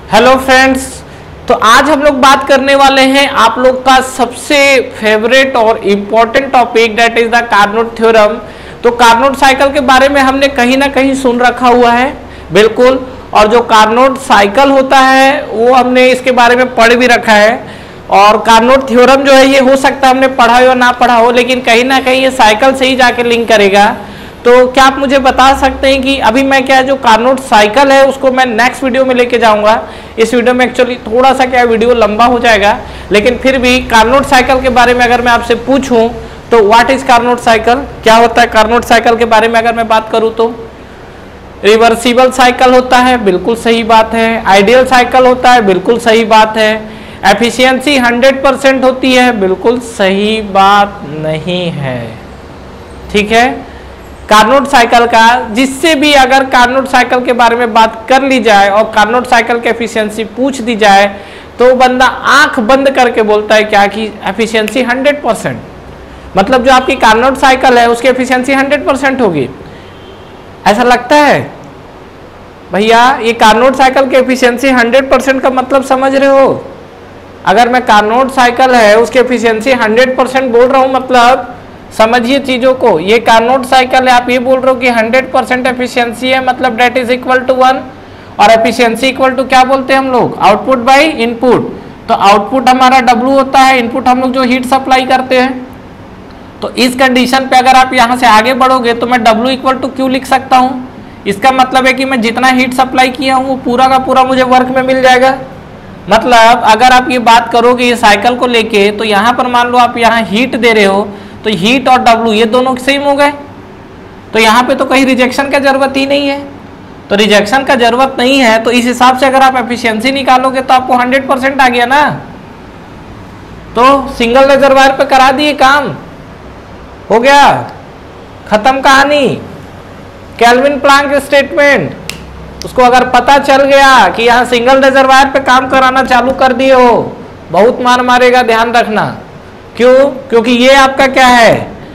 Hello friends, तो आज हम लोग बात करने वाले हैं आप लोग का सबसे फेवरेट और important topic that is the Carnot theorem. तो कार्नोट साइकिल के बारे में हमने कहीं ना कहीं सुन रखा हुआ है, बिल्कुल। और जो कार्नोट साइकिल होता है वो हमने इसके बारे में पढ़ भी रखा है। और कार्नोट थ्योरम जो है ये हो सकता है हमने पढ़ा हो या ना पढ़ा हो, लेकिन कहीं ना कहीं ये साइकिल से ही जाके लिंक करेगा। तो क्या आप मुझे बता सकते हैं कि अभी मैं क्या जो कार्नोट साइकिल है उसको मैं नेक्स्ट वीडियो में लेके जाऊंगा। इस वीडियो में एक्चुअली थोड़ा सा क्या वीडियो लंबा हो जाएगा, लेकिन फिर भी कार्नोट साइकिल के बारे में अगर मैं आपसे पूछूं तो व्हाट इज कार्नोट साइकिल, क्या होता है कार्नोट साइकिल के बारे में अगर मैं बात करूं तो रिवर्सिबल साइकिल होता है, बिल्कुल सही बात है। आइडियल साइकिल होता है, बिल्कुल सही बात है। एफिशिएंसी 100% होती है, बिल्कुल सही बात नहीं है। ठीक है, कार्नोट साइकिल का जिससे भी अगर कार्नोट साइकिल के बारे में बात कर ली जाए और कार्नोट साइकिल की एफिशिएंसी पूछ दी जाए तो बंदा आंख बंद करके बोलता है क्या कि एफिशिएंसी 100%। मतलब जो आपकी कार्नोट साइकिल है उसकी एफिशिएंसी 100% होगी, ऐसा लगता है भैया। ये कार्नोट साइकिल की एफिशिएंसी 100% का मतलब समझ रहे हो? अगर मैं कार्नोट साइकिल है उसकी एफिशिएंसी 100% बोल रहा हूं, मतलब समझिए चीजों को। ये कार्नोट साइकिल है, आप ये बोल रहे हो कि 100% एफिशिएंसी है, मतलब डेट इज इक्वल टू 1। और एफिशिएंसी इक्वल टू क्या बोलते हैं हम लोग? Output by input. तो आउटपुट हमारा W होता है, इनपुट हम लोग जो हीट सप्लाई करते हैं। तो इस कंडीशन पे अगर आप यहां से आगे बढ़ोगे तो मैं W इक्वल टू Q लिख सकता हूं। इसका मतलब है कि मैं जितना हीट सप्लाई किया हूं वो पूरा का पूरा मुझे वर्क में मिल जाएगा। मतलब अगर आप ये बात करोगे ये साइकिल को लेके, तो यहाँ पर मान लो आप यहाँ हीट दे रहे हो तो हीट और W ये दोनों सेम हो गए, तो यहाँ पे तो कहीं रिजेक्शन का जरूरत ही नहीं है। तो रिजेक्शन का जरूरत नहीं है, तो इस हिसाब से अगर आप एफिशिएंसी निकालोगे तो आपको 100% आ गया ना। तो सिंगल रिजर्वायर पे करा दिए काम, हो गया, खत्म कहानी। केल्विन प्लांक स्टेटमेंट, उसको अगर पता चल गया कि यहाँ सिंगल रिजर्वायर पे काम कराना चालू कर दिए हो, बहुत मार मारेगा, ध्यान रखना। क्यों? क्योंकि ये आपका क्या है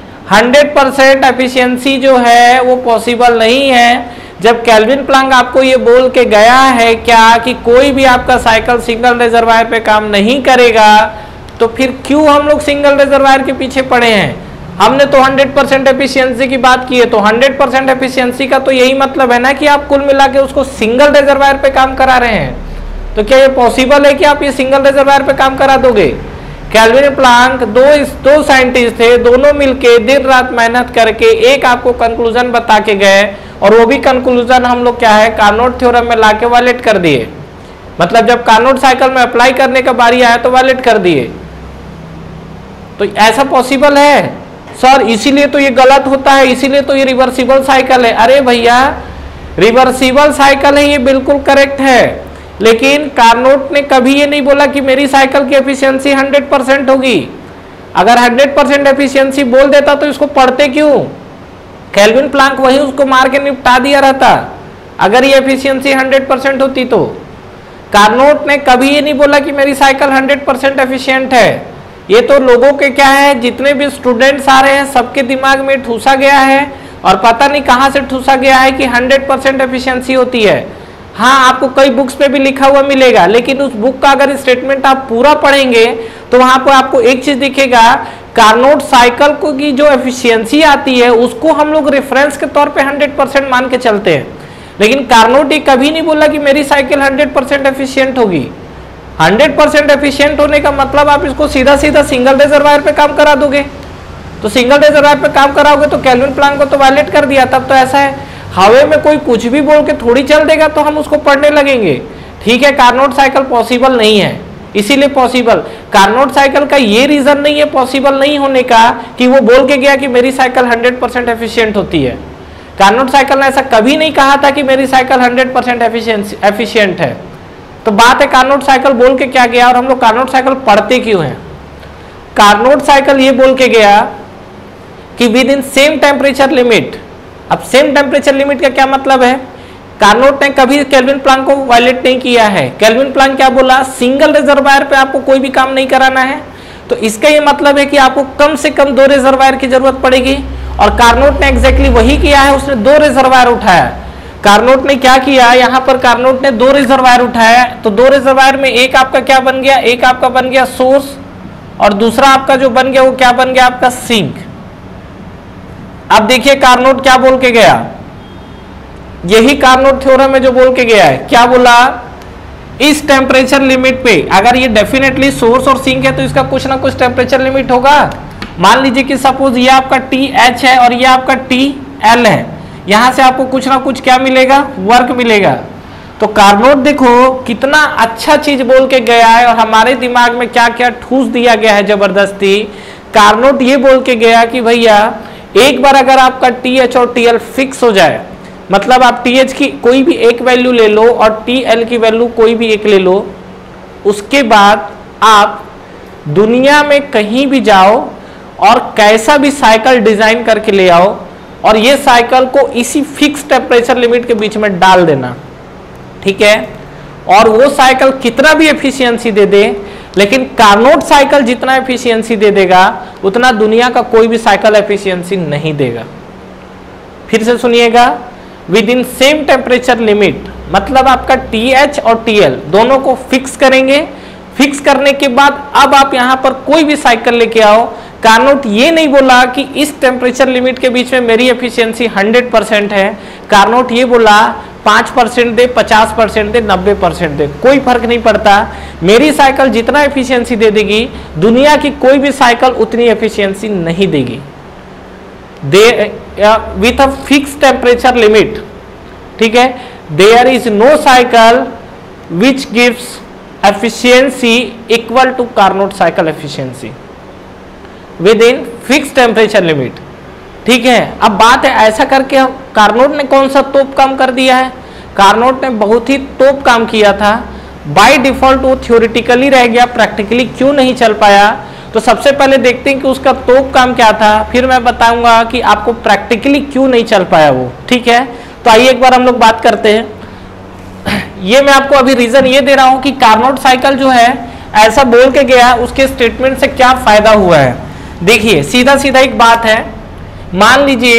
100% एफिशिएंसी जो है वो पॉसिबल नहीं है। जब केल्विन प्लांक आपको ये बोल के गया है क्या कि कोई भी आपका साइकिल सिंगल रिजर्वायर पे काम नहीं करेगा, तो फिर क्यों हम लोग सिंगल रिजर्वायर के पीछे पड़े हैं? हमने तो 100% एफिशिएंसी की बात की है, तो 100% एफिशिएंसी का तो यही मतलब है ना कि आप कुल मिला के उसको सिंगल रिजर्वायर पे काम करा रहे हैं। तो क्या ये पॉसिबल है कि आप ये सिंगल रिजर्वायर पे काम करा दोगे? केल्विन प्लांक दो साइंटिस्ट थे, दोनों मिलके दिन रात मेहनत करके एक आपको कंक्लूजन बता के गए, और वो भी कंक्लूजन हम लोग क्या है कार्नोट थ्योरम में लाके वैलिड कर दिए। मतलब जब कार्नोट साइकिल में अप्लाई करने का बारी आया तो वैलिड कर दिए। तो ऐसा पॉसिबल है सर, इसीलिए तो ये गलत होता है, इसीलिए तो ये रिवर्सिबल साइकिल है। अरे भैया, रिवर्सिबल साइकिल है, ये बिल्कुल करेक्ट है, लेकिन कार्नोट ने कभी ये नहीं बोला कि मेरी साइकिल की एफिशिएंसी 100% होगी। अगर 100% एफिशिएंसी बोल देता तो इसको पढ़ते क्यों? केल्विन प्लांक वही उसको मार के निपटा दिया रहता अगर ये एफिशिएंसी 100% होती तो। कार्नोट ने कभी ये नहीं बोला कि मेरी साइकिल 100% एफिशिएंट है। ये तो लोगों के क्या है, जितने भी स्टूडेंट्स आ रहे हैं सबके दिमाग में ठूसा गया है, और पता नहीं कहाँ से ठूसा गया है कि 100% एफिशिएंसी होती है। हाँ, आपको कई बुक्स पे भी लिखा हुआ मिलेगा, लेकिन उस बुक का अगर स्टेटमेंट आप पूरा पढ़ेंगे तो वहां पर आपको एक चीज दिखेगा, कार्नोट साइकिल को की जो एफिशिएंसी आती है उसको हम लोग रेफरेंस के तौर पे 100% मान के चलते हैं। लेकिन कार्नोट ये कभी नहीं बोला कि मेरी साइकिल 100% एफिशिएंट होगी। 100% एफिशिएंट होने का मतलब आप इसको सीधा सीधा सिंगल रिजर्वायर पे काम करा दोगे। तो सिंगल रिजर्वायर पे काम कराओगे तो केल्विन प्लांक को तो वैलिड कर दिया। तब तो ऐसा है हवे में कोई कुछ भी बोल के थोड़ी चल देगा तो हम उसको पढ़ने लगेंगे। ठीक है, कार्नोट साइकिल पॉसिबल नहीं है, इसीलिए पॉसिबल कार्नोट साइकिल का ये रीजन नहीं है पॉसिबल नहीं होने का कि वो बोल के गया कि मेरी साइकिल 100% एफिशिएंट होती है। कार्नोट साइकिल ने ऐसा कभी नहीं कहा था कि मेरी साइकिल 100% एफिशिएंट है। तो बात है कार्नोट साइकिल बोल के क्या गया, और हम लोग कार्नोट साइकिल पढ़ते क्यों हैं? कार्नोट साइकिल ये बोल के गया कि within same temperature limit. अब सेम टेम्परेचर लिमिट का क्या मतलब है? कार्नोट ने कभी केल्विन प्लांक को वायलेट नहीं किया है। केल्विन प्लांक क्या बोला? सिंगल रिजर्वायर पे आपको कोई भी काम नहीं कराना है। तो इसका ये मतलब है कि आपको कम से कम 2 रिजर्वायर की जरूरत पड़ेगी, और कार्नोट ने एग्जैक्टली वही किया है, उसने 2 रिजर्वायर उठाया। कार्नोट ने क्या किया, यहाँ पर कार्नोट ने 2 रिजर्वायर उठाया, तो 2 रिजर्वायर में एक आपका क्या बन गया, एक आपका बन गया सोर्स और दूसरा आपका जो बन गया वो क्या बन गया आपका सिंक। अब देखिए कार्नोट क्या बोल के गया, यही कार्नोट थ्योरम है जो बोल के गया है, क्या बोला, इस टेम्परेचर लिमिट पे अगर ये डेफिनेटली सोर्स और सिंक है तो इसका कुछ ना कुछ टेम्परेचर लिमिट होगा। मान लीजिए कि सपोज ये आपका TH है और ये आपका TL है, यहां से आपको कुछ ना कुछ क्या मिलेगा, वर्क मिलेगा। तो कार्नोट देखो कितना अच्छा चीज बोल के गया है और हमारे दिमाग में क्या क्या ठूस दिया गया है जबरदस्ती। कार्नोट ये बोल के गया कि भैया एक बार अगर आपका TH और TL फिक्स हो जाए, मतलब आप TH की कोई भी एक वैल्यू ले लो और TL की वैल्यू कोई भी एक ले लो, उसके बाद आप दुनिया में कहीं भी जाओ और कैसा भी साइकिल डिजाइन करके ले आओ और ये साइकिल को इसी फिक्स टेम्परेचर लिमिट के बीच में डाल देना, ठीक है। और वो साइकिल कितना भी एफिशिएंसी दे दे, लेकिन कार्नोट साइकिल जितना एफिशिएंसी दे देगा उतना दुनिया का कोई भी साइकिल एफिशिएंसी नहीं देगा। फिर से सुनिएगा, within same temperature limit, मतलब आपका TH और TL दोनों को फिक्स करेंगे। फिक्स करने के बाद अब आप यहां पर कोई भी साइकिल लेके आओ, कार्नोट ये नहीं बोला कि इस टेम्परेचर लिमिट के बीच में मेरी एफिशिएंसी 100% है। कार्नोट ये बोला 5% दे, 50% दे, 90% दे, कोई फर्क नहीं पड़ता, मेरी साइकिल जितना एफिशिएंसी दे देगी दुनिया की कोई भी साइकिल उतनी एफिशिएंसी नहीं देगी। With a fix temperature limit, ठीक है, there is no cycle which gives efficiency equal to Carnot cycle efficiency within fix temperature limit, ठीक है। अब बात है ऐसा करके कार्नोट ने कौन सा तोप काम कर दिया है, कार्नोट ने बहुत ही तोप काम किया था। बाय डिफॉल्ट वो थ्योरेटिकली रह गया, प्रैक्टिकली क्यों नहीं चल पाया। तो सबसे पहले देखते हैं कि उसका तोप काम क्या था, फिर मैं बताऊंगा कि आपको प्रैक्टिकली क्यों नहीं चल पाया वो, ठीक है। तो आइए एक बार हम लोग बात करते हैं। ये मैं आपको अभी रीजन ये दे रहा हूं कि कार्नोट साइकिल जो है ऐसा बोल के गया, उसके स्टेटमेंट से क्या फायदा हुआ है। देखिए सीधा सीधा एक बात है, मान लीजिए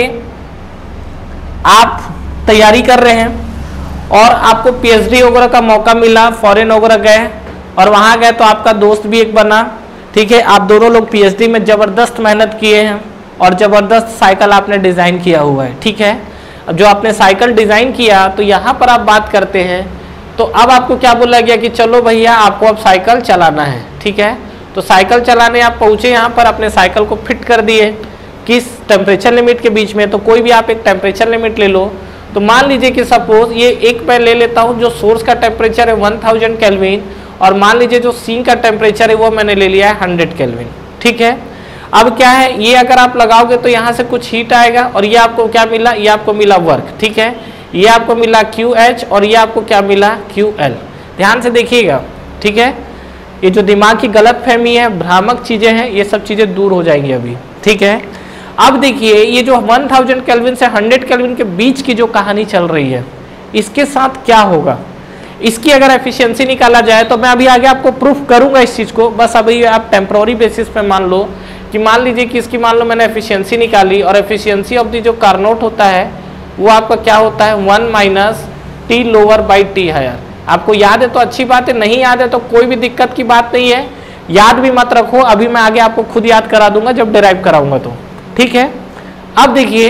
आप तैयारी कर रहे हैं और आपको PhD वगैरह का मौका मिला, फॉरेन वगैरह गए और वहां गए तो आपका दोस्त भी एक बना, ठीक है। आप दोनों लोग PhD में जबरदस्त मेहनत किए हैं और जबरदस्त साइकिल आपने डिजाइन किया हुआ है, ठीक है। अब जो आपने साइकिल डिजाइन किया तो यहाँ पर आप बात करते हैं, तो अब आपको क्या बोला गया कि चलो भैया आपको अब साइकिल चलाना है, ठीक है। तो साइकिल चलाने आप पहुंचे यहाँ पर, अपने साइकिल को फिट कर दिए किस टेम्परेचर लिमिट के बीच में, तो कोई भी आप एक टेम्परेचर लिमिट ले लो। तो मान लीजिए कि सपोज ये एक मैं ले लेता हूँ जो सोर्स का टेम्परेचर है 1000 केल्विन और मान लीजिए जो सिंक का टेम्परेचर है वो मैंने ले लिया है 100 केल्विन, ठीक है। अब क्या है, ये अगर आप लगाओगे तो यहाँ से कुछ हीट आएगा और ये आपको क्या मिला, ये आपको मिला वर्क, ठीक है। ये आपको मिला QH और ये आपको क्या मिला QL। ध्यान से देखिएगा, ठीक है। ये जो दिमाग की गलत फहमी है, भ्रामक चीजें हैं, ये सब चीजें दूर हो जाएंगी अभी, ठीक है। अब देखिए ये जो 1000 केल्विन से 100 केल्विन के बीच की जो कहानी चल रही है, इसके साथ क्या होगा, इसकी अगर एफिशिएंसी निकाला जाए तो मैं अभी आगे आपको प्रूफ करूंगा इस चीज को। बस अभी आप टेम्पररी बेसिस पे मान लो कि मान लीजिए कि इसकी मान लो मैंने एफिशिएंसी निकाली और एफिशिएंसी ऑफ दी जो कार्नोट होता है वो आपका क्या होता है 1 - T lower by T higher. आपको याद है तो अच्छी बात है, नहीं याद है तो कोई भी दिक्कत की बात नहीं है, याद भी मत रखो, अभी मैं आगे आपको खुद याद करा दूंगा जब डिराइव कराऊंगा तो, ठीक है। अब देखिए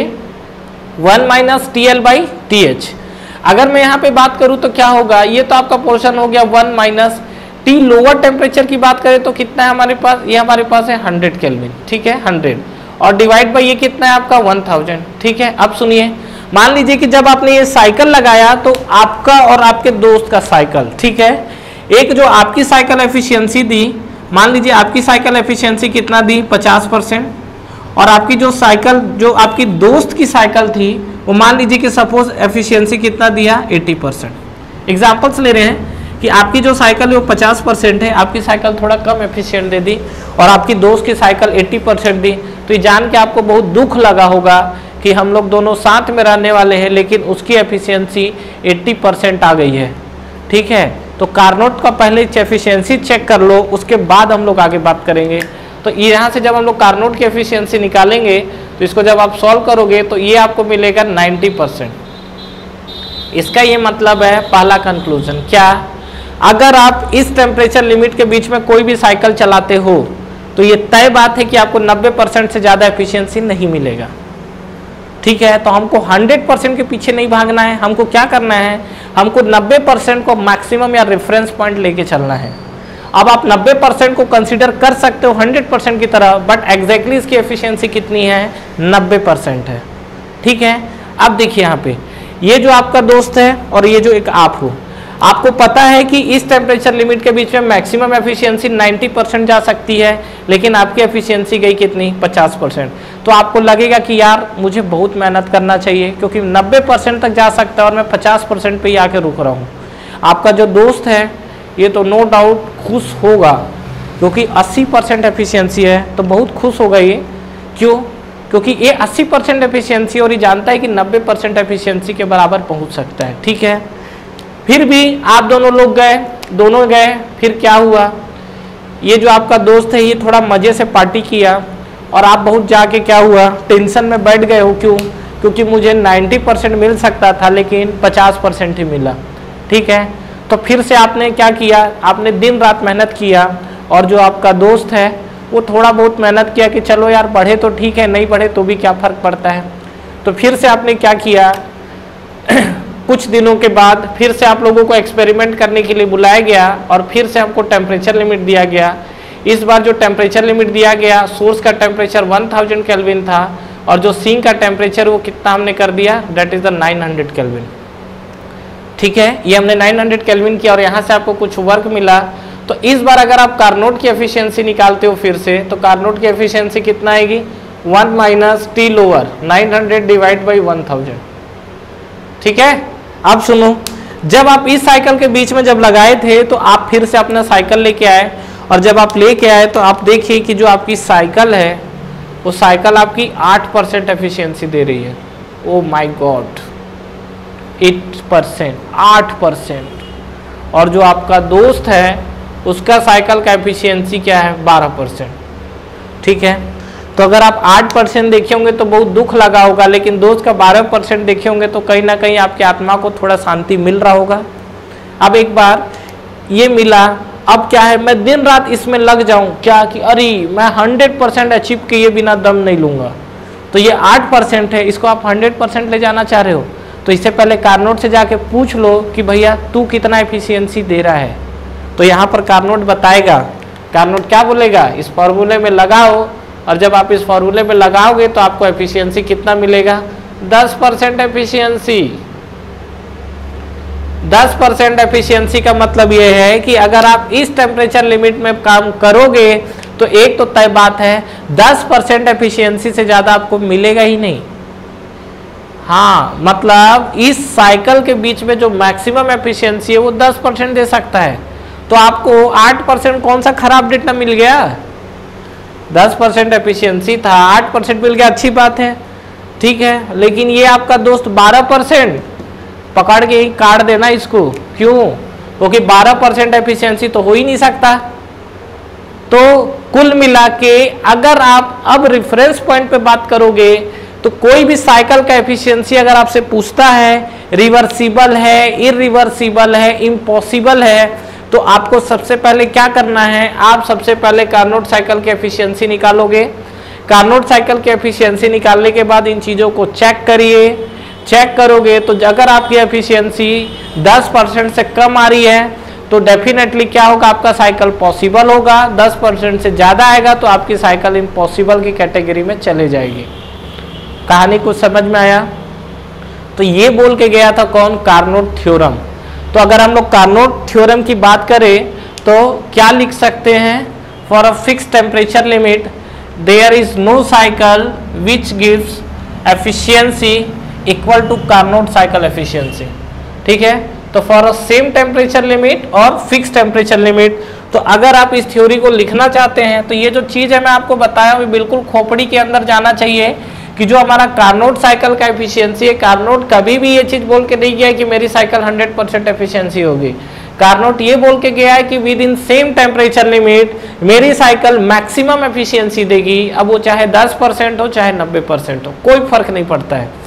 1 - TL बाई TH, अगर मैं यहाँ पे बात करूँ तो क्या होगा, ये तो आपका पोर्शन हो गया 1 - T लोअर टेम्परेचर की बात करें तो कितना है हमारे पास, ये हमारे पास है 100 केल्विन, ठीक है 100 और डिवाइड बाई ये कितना है आपका 1000, ठीक है। अब सुनिए, मान लीजिए कि जब आपने ये साइकिल लगाया तो आपका और आपके दोस्त का साइकिल, ठीक है, एक जो आपकी साइकिल एफिशिएंसी दी, मान लीजिए आपकी साइकिल एफिशिएंसी कितना दी 50% और आपकी जो साइकिल जो आपकी दोस्त की साइकिल थी वो मान लीजिए कि सपोज एफिशिएंसी कितना दिया 80%। एग्जाम्पल्स ले रहे हैं कि आपकी जो साइकिल है वो 50% है, आपकी साइकिल थोड़ा कम एफिशिएंट दे दी और आपकी दोस्त की साइकिल 80% दी। तो ये जान के आपको बहुत दुख लगा होगा कि हम लोग दोनों साथ में रहने वाले हैं लेकिन उसकी एफिशिएंसी 80% आ गई है, ठीक है। तो कार्नोट का पहले एफिशिएंसी चेक कर लो, उसके बाद हम लोग आगे बात करेंगे। तो यहाँ से जब हम लोग कार्नोट की एफिशिएंसी निकालेंगे तो इसको जब आप सॉल्व करोगे तो ये आपको मिलेगा 90%। इसका ये मतलब है पहला कंक्लूजन क्या, अगर आप इस टेम्परेचर लिमिट के बीच में कोई भी साइकिल चलाते हो तो ये तय बात है कि आपको 90% से ज़्यादा एफिशिएंसी नहीं मिलेगा। ठीक है, तो हमको 100% के पीछे नहीं भागना है, हमको क्या करना है, हमको 90% को मैक्सिमम या रेफरेंस पॉइंट लेके चलना है। अब आप 90% को कंसीडर कर सकते हो 100% की तरह, बट एग्जैक्टली इसकी एफिशिएंसी कितनी है, 90% है। ठीक है, अब देखिए यहाँ पे ये जो आपका दोस्त है और ये जो एक आप हो, आपको पता है कि इस टेम्परेचर लिमिट के बीच में मैक्सिमम एफिशिएंसी 90% जा सकती है, लेकिन आपकी एफिशिएंसी गई कितनी, 50%। तो आपको लगेगा कि यार मुझे बहुत मेहनत करना चाहिए क्योंकि 90% तक जा सकता है और मैं 50% पे ही आके रुक रहा हूँ। आपका जो दोस्त है ये तो नो डाउट खुश होगा क्योंकि 80% एफिशिएंसी है, तो बहुत खुश होगा ये। क्यों, क्योंकि ये 80% एफिशिएंसी और ये जानता है कि 90% एफिशिएंसी के बराबर पहुँच सकता है। ठीक है, फिर भी आप दोनों लोग गए, दोनों गए, फिर क्या हुआ, ये जो आपका दोस्त है ये थोड़ा मज़े से पार्टी किया और आप बहुत जाके क्या हुआ, टेंशन में बैठ गए हो। क्यों, क्योंकि मुझे 90% मिल सकता था लेकिन 50% ही मिला। ठीक है, तो फिर से आपने क्या किया, आपने दिन रात मेहनत किया और जो आपका दोस्त है वो थोड़ा बहुत मेहनत किया कि चलो यार बढ़े तो ठीक है, नहीं बढ़े तो भी क्या फ़र्क पड़ता है। तो फिर से आपने क्या किया कुछ दिनों के बाद फिर से आप लोगों को एक्सपेरिमेंट करने के लिए बुलाया गया और फिर से हमको टेम्परेचर लिमिट दिया गया। इस बार जो टेम्परेचर लिमिट दिया गया, सोर्स का टेम्परेचर 1000 केल्विन था और जो सिंक का टेम्परेचर वो कितना हमने कर दिया, दैट इज द 900 केल्विन। ठीक है, ये हमने 900 केल्विन किया और यहाँ से आपको कुछ वर्क मिला। तो इस बार अगर आप कार्नोट की एफिशिएंसी निकालते हो फिर से, तो कार्नोट की एफिशिएंसी कितना आएगी, 1 minus T lower 900 divide by 1000। ठीक है, अब सुनो, जब आप इस साइकिल के बीच में जब लगाए थे तो आप फिर से अपना साइकिल लेके आए और जब आप लेके आए तो आप देखिए कि जो आपकी साइकिल है वो साइकिल आपकी 8% एफिशिएंसी दे रही है। Oh my God, 8%, 8%। और जो आपका दोस्त है उसका साइकिल का एफिशिएंसी क्या है, 12%। ठीक है, तो अगर आप 8% देखे होंगे तो बहुत दुख लगा होगा, लेकिन दोस्त का 12% देखे होंगे तो कहीं ना कहीं आपकी आत्मा को थोड़ा शांति मिल रहा होगा। अब एक बार ये मिला, अब क्या है, मैं दिन रात इसमें लग जाऊं क्या कि अरे मैं 100% अचीव किए बिना दम नहीं लूंगा। तो ये 8% है, इसको आप 100% ले जाना चाह रहे हो तो इससे पहले कार्नोट से जाके पूछ लो कि भैया तू कितना एफिशिएंसी दे रहा है। तो यहाँ पर कार्नोट बताएगा, कार्नोट क्या बोलेगा, इस फॉर्मूले में लगाओ और जब आप इस फॉर्मूले में लगाओगे तो आपको एफिशिएंसी कितना मिलेगा, 10% एफिशिएंसी। 10% एफिशिएंसी का मतलब ये है कि अगर आप इस टेम्परेचर लिमिट में काम करोगे तो एक तो तय बात है 10% एफिशिएंसी से ज़्यादा आपको मिलेगा ही नहीं। हाँ, मतलब इस साइकिल के बीच में जो मैक्सिमम एफिशिएंसी है वो 10% दे सकता है। तो आपको 8% कौन सा खराब डेटा मिल गया, 10% एफिशिएंसी था, 8% मिल गया, अच्छी बात है। ठीक है, लेकिन ये आपका दोस्त 12%, पकड़ के ही काट देना इसको। क्यों, क्योंकि 12% एफिशिएंसी तो हो ही नहीं सकता। तो कुल मिला के अगर आप अब रेफरेंस पॉइंट पे बात करोगे तो कोई भी साइकिल का एफिशिएंसी अगर आपसे पूछता है रिवर्सिबल है, इरिवर्सिबल है, इम्पॉसिबल है, तो आपको सबसे पहले क्या करना है, आप सबसे पहले कार्नोट साइकिल की एफिशिएंसी निकालोगे। कार्नोट साइकिल की एफिशिएंसी निकालने के बाद इन चीज़ों को चेक करिए। चेक करोगे तो अगर आपकी एफिशिएंसी 10% से कम आ रही है तो डेफिनेटली क्या होगा, आपका साइकिल पॉसिबल होगा। 10% से ज़्यादा आएगा तो आपकी साइकिल इम्पॉसिबल की कैटेगरी में चले जाएगी। कहानी कुछ समझ में आया? तो ये बोल के गया था कौन, कार्नोट थ्योरम। तो अगर हम लोग कार्नोट थ्योरम की बात करें तो क्या लिख सकते हैं, for a fix temperature limit there is no cycle which gives efficiency equal to Carnot cycle efficiency. ठीक है, तो for a same temperature limit और फिक्स टेम्परेचर लिमिट। तो अगर आप इस थ्योरी को लिखना चाहते हैं तो ये जो चीज़ है मैं आपको बताया वो बिल्कुल खोपड़ी के अंदर जाना चाहिए कि जो हमारा कार्नोट साइकिल का एफिशिएंसी है, कार्नोट कभी भी ये चीज़ बोल के नहीं गया है कि मेरी साइकिल 100% एफिशिएंसी होगी। कार्नोट ये बोल के गया है कि within same temperature limit मेरी साइकिल मैक्सिमम एफिशिएंसी देगी। अब वो चाहे 10% हो चाहे 90% हो, कोई फर्क नहीं पड़ता है।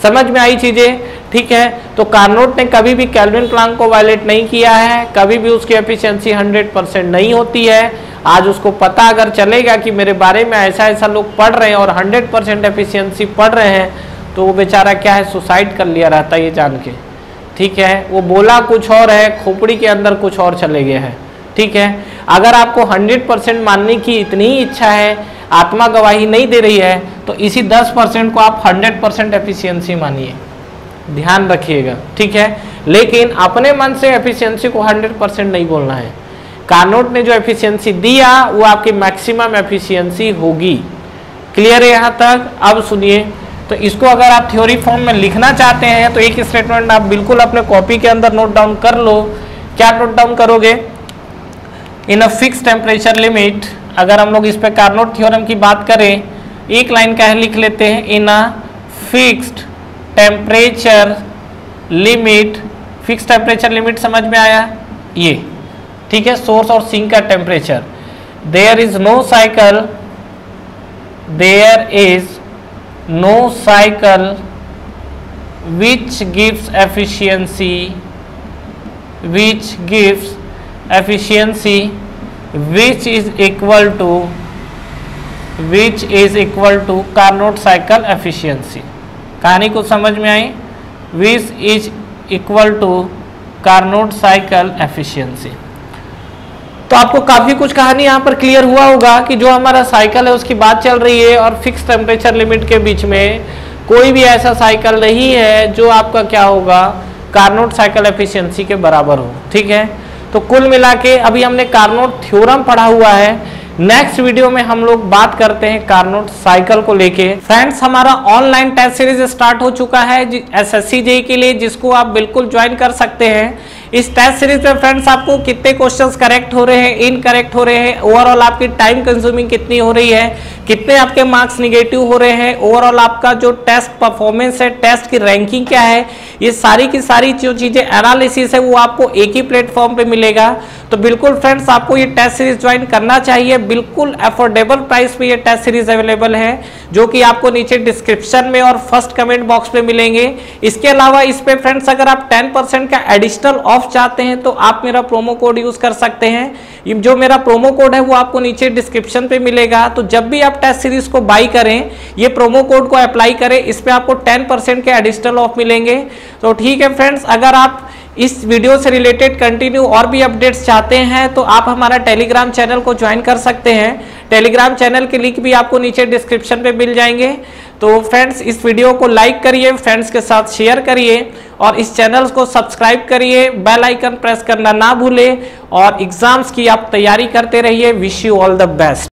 समझ में आई चीजें, ठीक है। तो कार्नोट ने कभी भी केल्विन प्लैंक को वायलेट नहीं किया है, कभी भी उसकी एफिशिएंसी 100% नहीं होती है। आज उसको पता अगर चलेगा कि मेरे बारे में ऐसा ऐसा लोग पढ़ रहे हैं और 100% एफिशिएंसी पढ़ रहे हैं, तो वो बेचारा क्या है, सुसाइड कर लिया रहता है ये जान के, ठीक है। वो बोला कुछ और है, खोपड़ी के अंदर कुछ और चले गए हैं, ठीक है। अगर आपको 100% मानने की इतनी ही इच्छा है, आत्मा गवाही नहीं दे रही है, तो इसी 10% को आप 100% एफिशिएंसी मानिए, ध्यान रखिएगा, ठीक है। लेकिन अपने मन से एफिशिएंसी को 100% नहीं बोलना है। कार्नोट ने जो एफिशिएंसी दिया वो आपकी मैक्सिमम एफिशिएंसी होगी। क्लियर है यहाँ तक? अब सुनिए, तो इसको अगर आप थ्योरी फॉर्म में लिखना चाहते हैं तो एक स्टेटमेंट आप बिल्कुल अपने कॉपी के अंदर नोट डाउन कर लो। क्या नोट डाउन करोगे? In a fix temperature limit, अगर हम लोग इस पे कार्नोट थ्योरम की बात करें, एक लाइन का लिख लेते हैं, in a fixed temperature limit. Fix temperature limit समझ में आया ये, ठीक है, सोर्स और सिंक का temperature. There is no cycle, there is no cycle which gives efficiency which is equal to Carnot cycle efficiency. कहानी को समझ में आई? which is equal to Carnot cycle efficiency. तो आपको काफी कुछ कहानी यहाँ पर क्लियर हुआ होगा कि जो हमारा साइकिल है उसकी बात चल रही है और फिक्स टेम्परेचर लिमिट के बीच में कोई भी ऐसा साइकिल नहीं है जो आपका क्या होगा, कार्नोट साइकिल एफिशिएंसी के बराबर हो, ठीक है। तो कुल मिला के अभी हमने कार्नोट थ्योरम पढ़ा हुआ है। नेक्स्ट वीडियो में हम लोग बात करते हैं कार्नोट साइकिल को लेके। फ्रेंड्स, हमारा ऑनलाइन टेस्ट सीरीज स्टार्ट हो चुका है एसएससी जेईई के लिए, जिसको आप बिल्कुल ज्वाइन कर सकते हैं। इस टेस्ट सीरीज में फ्रेंड्स आपको कितने क्वेश्चंस करेक्ट हो रहे हैं, इनकरेक्ट हो रहे हैं, ओवरऑल आपकी टाइम कंज्यूमिंग कितनी हो रही है, कितने आपके मार्क्स निगेटिव हो रहे हैं, ओवरऑल आपका जो टेस्ट परफॉर्मेंस है, टेस्ट की रैंकिंग क्या है, ये सारी की सारी जो चीजें एनालिसिस है वो आपको एक ही प्लेटफॉर्म पे मिलेगा। तो बिल्कुल फ्रेंड्स आपको ये टेस्ट सीरीज ज्वाइन करना चाहिए। बिल्कुल अफोर्डेबल प्राइस पे ये टेस्ट सीरीज अवेलेबल है, जो कि आपको नीचे डिस्क्रिप्शन में और फर्स्ट कमेंट बॉक्स पे मिलेंगे। इसके अलावा इस पे फ्रेंड्स अगर आप 10% का एडिशनल ऑफ चाहते हैं तो आप मेरा प्रोमो कोड यूज कर सकते हैं। जो मेरा प्रोमो कोड है वो आपको नीचे डिस्क्रिप्शन पे मिलेगा। तो जब भी आप टेस्ट सीरीज को बाई करें, ये प्रोमो कोड को अप्लाई करें, इस पे आपको 10% के एडिशनल ऑफ मिलेंगे। तो ठीक है फ्रेंड्स, अगर आप इस वीडियो से रिलेटेड कंटिन्यू और भी अपडेट्स चाहते हैं तो आप हमारा टेलीग्राम चैनल को ज्वाइन कर सकते हैं। टेलीग्राम चैनल के लिंक भी आपको नीचे डिस्क्रिप्शन पे मिल जाएंगे। तो फ्रेंड्स, इस वीडियो को लाइक करिए, फ्रेंड्स के साथ शेयर करिए और इस चैनल को सब्सक्राइब करिए, बेल आइकन प्रेस करना ना भूलें और एग्जाम्स की आप तैयारी करते रहिए। Wish you all the best.